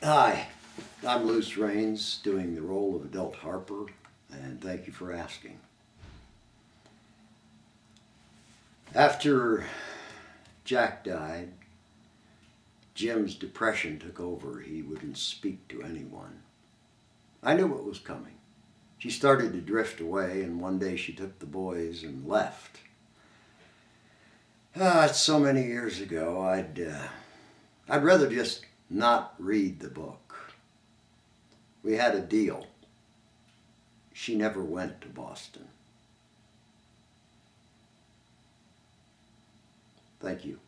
Hi, I'm Luce doing the role of adult Harper, and thank you for asking. After Jack died, Jim's depression took over. He wouldn't speak to anyone. I knew what was coming. She started to drift away, and one day she took the boys and left. It's so many years ago, I'd rather just not read the book. We had a deal. She never went to Boston. Thank you.